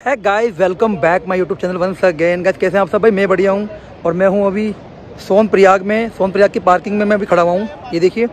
है guys, welcome back my YouTube channel once again. Guys कैसे हैं आप सब? भाई मैं बढ़िया हूं और मैं हूं अभी सोनप्रयाग में। सोनप्रयाग की पार्किंग में मैं अभी खड़ा हुआ हूं, ये देखिए।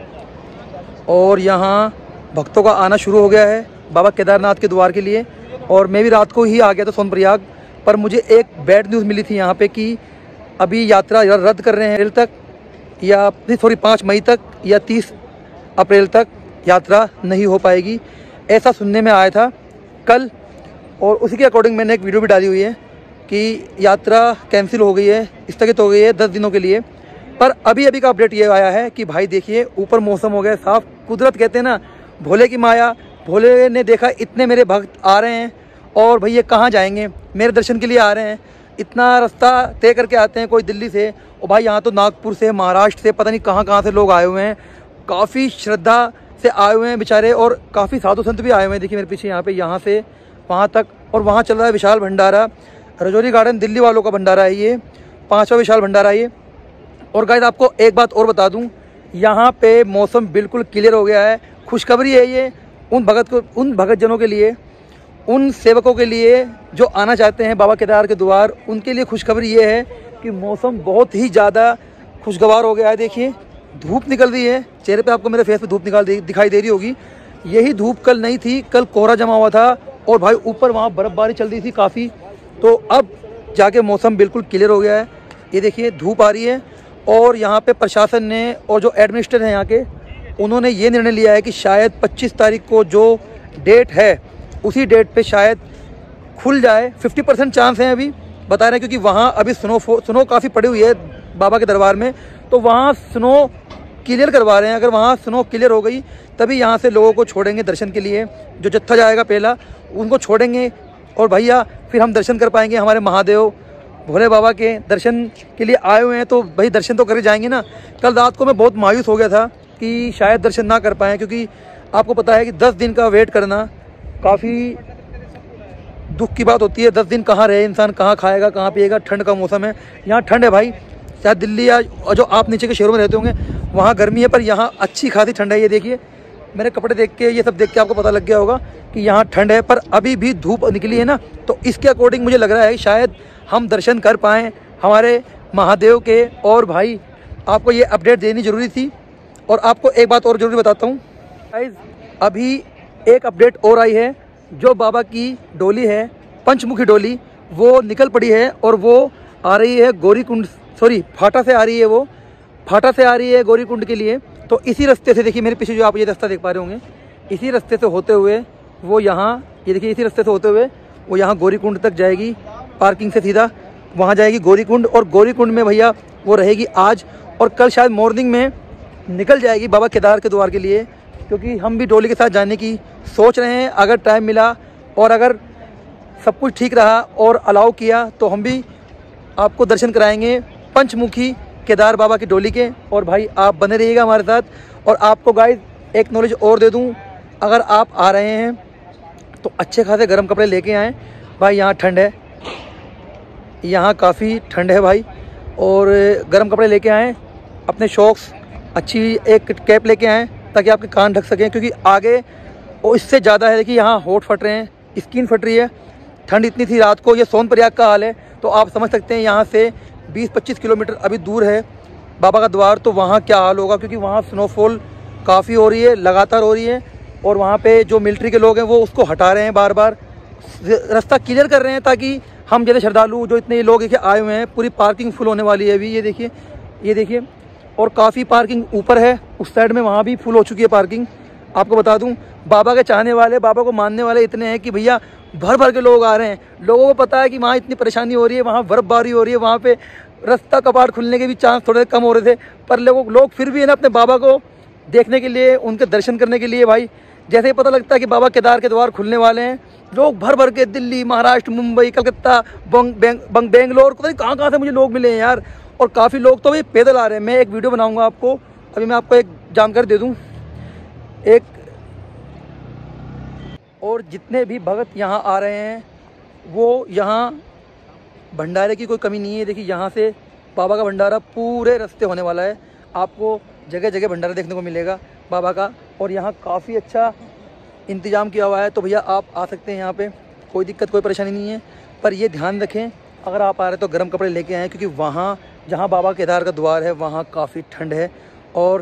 और यहां भक्तों का आना शुरू हो गया है बाबा केदारनाथ के द्वार के लिए। और मैं भी रात को ही आ गया था सोनप्रयाग, पर मुझे एक बैड न्यूज़ मिली थी यहाँ पे कि अभी यात्रा रद्द कर रहे हैं अप्रैल तक, या 5 मई तक या 30 अप्रैल तक यात्रा नहीं हो पाएगी, ऐसा सुनने में आया था कल। और उसी के अकॉर्डिंग मैंने एक वीडियो भी डाली हुई है कि यात्रा कैंसिल हो गई है, स्थगित हो गई है 10 दिनों के लिए। पर अभी का अपडेट ये आया है कि भाई देखिए, ऊपर मौसम हो गया साफ। कुदरत कहते हैं ना, भोले की माया। भोले ने देखा इतने मेरे भक्त आ रहे हैं और भैया कहाँ जाएंगे, मेरे दर्शन के लिए आ रहे हैं, इतना रास्ता तय करके आते हैं, कोई दिल्ली से और भाई यहाँ तो नागपुर से, महाराष्ट्र से, पता नहीं कहाँ से लोग आए हुए हैं। काफ़ी श्रद्धा से आए हुए हैं बेचारे, और काफ़ी साधु संत भी आए हुए हैं। देखिए मेरे पीछे, यहाँ से वहाँ तक। और वहाँ चल रहा है विशाल भंडारा, रजौरी गार्डन दिल्ली वालों का भंडारा है ये, 5वां विशाल भंडारा है ये। और गाइस आपको एक बात और बता दूं, यहाँ पे मौसम बिल्कुल क्लियर हो गया है। खुशखबरी है ये उन भगत जनों के लिए, उन सेवकों के लिए जो आना चाहते हैं बाबा केदार के द्वार, उनके लिए खुशखबरी ये है कि मौसम बहुत ही ज़्यादा खुशगवार हो गया है। देखिए धूप निकल रही है, चेहरे पे आपको मेरे फेस पे धूप दिखाई दे रही होगी। यही धूप कल नहीं थी, कल कोहरा जमा हुआ था और भाई ऊपर वहाँ बर्फ़बारी चल रही थी काफ़ी। तो अब जाके मौसम बिल्कुल क्लियर हो गया है। ये देखिए धूप आ रही है। और यहाँ पे प्रशासन ने और जो एडमिनिस्ट्रेटर हैं यहाँ के, उन्होंने ये निर्णय लिया है कि शायद 25 तारीख को जो डेट है उसी डेट पे शायद खुल जाए। 50% चांस है अभी बता रहे हैं, क्योंकि वहाँ अभी स्नो काफ़ी पड़ी हुई है बाबा के दरबार में, तो वहाँ स्नो क्लियर करवा रहे हैं। अगर वहाँ स्नो क्लियर हो गई तभी यहाँ से लोगों को छोड़ेंगे दर्शन के लिए। जो जत्था जाएगा पहला उनको छोड़ेंगे और भैया फिर हम दर्शन कर पाएंगे। हमारे महादेव भोले बाबा के दर्शन के लिए आए हुए हैं, तो भाई दर्शन तो करे जाएंगे ना। कल रात को मैं बहुत मायूस हो गया था कि शायद दर्शन ना कर पाएँ, क्योंकि आपको पता है कि 10 दिन का वेट करना काफ़ी दुख की बात होती है। 10 दिन कहाँ रहे इंसान, कहाँ खाएगा, कहाँ पिएगा। ठंड का मौसम है, यहाँ ठंड है भाई। शायद दिल्ली या जो आप नीचे के शहरों में रहते होंगे वहाँ गर्मी है, पर यहाँ अच्छी खासी ठंड है। ये देखिए मेरे कपड़े देख के, ये सब देख के आपको पता लग गया होगा कि यहाँ ठंड है, पर अभी भी धूप निकली है ना, तो इसके अकॉर्डिंग मुझे लग रहा है कि शायद हम दर्शन कर पाएँ हमारे महादेव के। और भाई आपको ये अपडेट देनी ज़रूरी थी। और आपको एक बात और ज़रूरी बताता हूँ गाइस, अभी एक अपडेट और आई है। जो बाबा की डोली है, पंचमुखी डोली, वो निकल पड़ी है और वो आ रही है गौरीकुंड, सॉरी फाटा से आ रही है। वो फाटा से आ रही है गौरीकुंड के लिए। तो इसी रास्ते से, देखिए मेरे पीछे जो आप ये रास्ता देख पा रहे होंगे, इसी रास्ते से होते हुए वो यहाँ, ये देखिए इसी रास्ते से होते हुए वो यहाँ गौरीकुंड तक जाएगी। पार्किंग से सीधा वहाँ जाएगी गौरीकुंड, और गौरीकुंड में भैया वो रहेगी आज, और कल शायद मॉर्निंग में निकल जाएगी बाबा केदार के द्वार के लिए। क्योंकि हम भी डोली के साथ जाने की सोच रहे हैं। अगर टाइम मिला और अगर सब कुछ ठीक रहा और अलाउ किया तो हम भी आपको दर्शन कराएंगे पंचमुखी केदार बाबा की डोली के। और भाई आप बने रहिएगा हमारे साथ। और आपको गाइस एक नॉलेज और दे दूं, अगर आप आ रहे हैं तो अच्छे खासे गर्म कपड़े लेके आएँ भाई। यहाँ ठंड है, यहाँ काफ़ी ठंड है भाई, और गर्म कपड़े लेके आएँ। अपने शॉक्स, अच्छी एक कैप लेके आएँ ताकि आपके कान ढक सकें, क्योंकि आगे और इससे ज़्यादा है कि यहाँ होठ फट रहे हैं, स्किन फट रही है। ठंड इतनी थी रात को। ये सोनप्रयाग का हाल है, तो आप समझ सकते हैं यहाँ से 20-25 किलोमीटर अभी दूर है बाबा का द्वार, तो वहाँ क्या हाल होगा। क्योंकि वहाँ स्नोफॉल काफ़ी हो रही है, लगातार हो रही है। और वहाँ पे जो मिलिट्री के लोग हैं वो उसको हटा रहे हैं, बार बार रास्ता क्लियर कर रहे हैं, ताकि हम जैसे श्रद्धालु जो इतने लोग देखिए आए हुए हैं, पूरी पार्किंग फुल होने वाली है अभी। ये देखिए और काफ़ी पार्किंग ऊपर है उस साइड में, वहाँ भी फुल हो चुकी है पार्किंग। आपको बता दूं, बाबा के चाहने वाले, बाबा को मानने वाले इतने हैं कि भैया भर के लोग आ रहे हैं। लोगों को पता है कि वहाँ इतनी परेशानी हो रही है, वहाँ बर्फबारी हो रही है, वहाँ पे रास्ता कपाट खुलने के भी चांस थोड़े कम हो रहे थे, पर लोग फिर भी है ना अपने बाबा को देखने के लिए, उनके दर्शन करने के लिए भाई, जैसे ही पता लगता है कि बाबा केदार के द्वार खुलने वाले हैं, लोग भर के दिल्ली, महाराष्ट्र, मुंबई, कलकत्ता, बेंगलोर, पता नहीं कहाँ से मुझे लोग मिले हैं यार। और काफ़ी लोग तो भाई पैदल आ रहे हैं। मैं एक वीडियो बनाऊँगा आपको, अभी मैं आपको एक जानकारी दे दूँ एक। और जितने भी भगत यहाँ आ रहे हैं वो यहाँ भंडारे की कोई कमी नहीं है। देखिए यहाँ से बाबा का भंडारा पूरे रास्ते होने वाला है, आपको जगह जगह भंडारा देखने को मिलेगा बाबा का। और यहाँ काफ़ी अच्छा इंतज़ाम किया हुआ है, तो भैया आप आ सकते हैं यहाँ पे। कोई दिक्कत कोई परेशानी नहीं है। पर ये ध्यान रखें, अगर आप आ रहे तो गर्म कपड़े लेके आएँ, क्योंकि वहाँ जहाँ बाबा केदार का द्वार है वहाँ काफ़ी ठंड है। और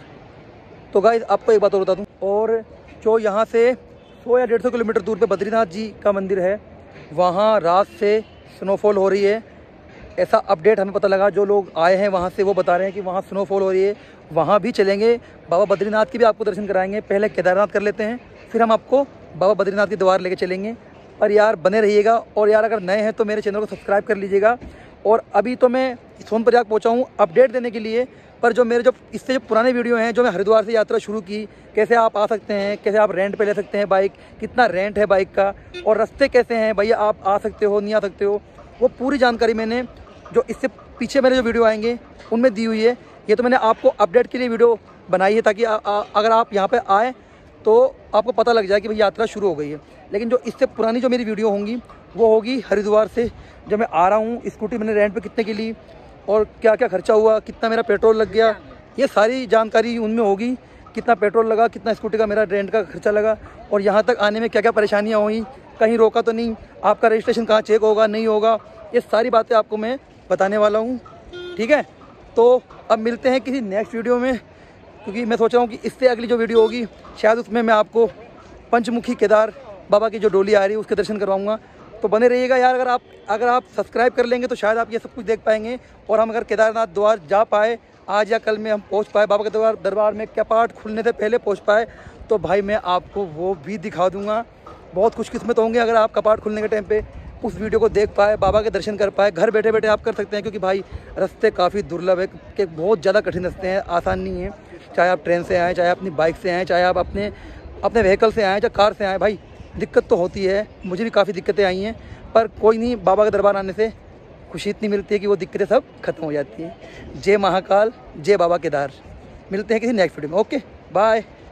तो गाइस आपको एक बात और बता दूँ, और जो यहाँ से 100 या 150 किलोमीटर दूर पे बद्रीनाथ जी का मंदिर है, वहाँ रात से स्नोफॉल हो रही है। ऐसा अपडेट हमें पता लगा, जो लोग आए हैं वहाँ से वो बता रहे हैं कि वहाँ स्नोफॉल हो रही है। वहाँ भी चलेंगे, बाबा बद्रीनाथ की भी आपको दर्शन कराएंगे। पहले केदारनाथ कर लेते हैं, फिर हम आपको बाबा बद्रीनाथ के द्वार लेके चलेंगे। पर यार बने रहिएगा, और यार अगर नए हैं तो मेरे चैनल को सब्सक्राइब कर लीजिएगा। और अभी तो मैं सोनप्रयाग पहुँचा हूँ अपडेट देने के लिए, पर जो मेरे इससे जो पुराने वीडियो हैं, जो मैं हरिद्वार से यात्रा शुरू की, कैसे आप आ सकते हैं, कैसे आप रेंट पे ले सकते हैं बाइक, कितना रेंट है बाइक का, और रास्ते कैसे हैं भैया, आप आ सकते हो नहीं आ सकते हो, वो पूरी जानकारी मैंने जो इससे पीछे मेरे जो वीडियो आएंगे उनमें दी हुई है। ये तो मैंने आपको अपडेट के लिए वीडियो बनाई है, ताकि अगर आप यहाँ पे आए तो आपको पता लग जाए कि भाई यात्रा शुरू हो गई है। लेकिन जो इससे पुरानी जो मेरी वीडियो होंगी वो होगी हरिद्वार से, जब मैं आ रहा हूँ, स्कूटी मैंने रेंट पे कितने की ली और क्या क्या खर्चा हुआ, कितना मेरा पेट्रोल लग गया, ये सारी जानकारी उनमें होगी। कितना पेट्रोल लगा, कितना स्कूटी का मेरा रेंट का खर्चा लगा, और यहाँ तक आने में क्या क्या परेशानियाँ हुई, कहीं रोका तो नहीं, आपका रजिस्ट्रेशन कहाँ चेक होगा नहीं होगा, ये सारी बातें आपको मैं बताने वाला हूँ। ठीक है, तो अब मिलते हैं किसी नेक्स्ट वीडियो में, क्योंकि मैं सोच रहा हूँ कि इससे अगली जो वीडियो होगी शायद उसमें मैं आपको पंचमुखी केदार बाबा की जो डोली आ रही है उसके दर्शन करवाऊँगा। तो बने रहिएगा यार, अगर आप सब्सक्राइब कर लेंगे तो शायद आप ये सब कुछ देख पाएंगे। और हम अगर केदारनाथ द्वार जा पाए आज या कल में, हम पहुंच पाए बाबा के दरबार में कपाट खुलने से पहले पहुंच पाए, तो भाई मैं आपको वो भी दिखा दूंगा। बहुत खुशकिस्मत होंगे अगर आप कपाट खुलने के टाइम पे उस वीडियो को देख पाए, बाबा के दर्शन कर पाए। घर बैठे बैठे आप कर सकते हैं, क्योंकि भाई रास्ते काफ़ी दुर्लभ है, कि बहुत ज़्यादा कठिन रास्ते हैं, आसान नहीं है। चाहे आप ट्रेन से आएँ, चाहे अपनी बाइक से आएँ, चाहे आप अपने व्हीकल से आएँ, चाहे कार से आएँ, भाई दिक्कत तो होती है। मुझे भी काफ़ी दिक्कतें आई हैं, पर कोई नहीं, बाबा के दरबार आने से खुशी इतनी मिलती है कि वो दिक्कतें सब खत्म हो जाती हैं। जय महाकाल, जय बाबा केदार। मिलते हैं किसी नेक्स्ट वीडियो में। Okay bye.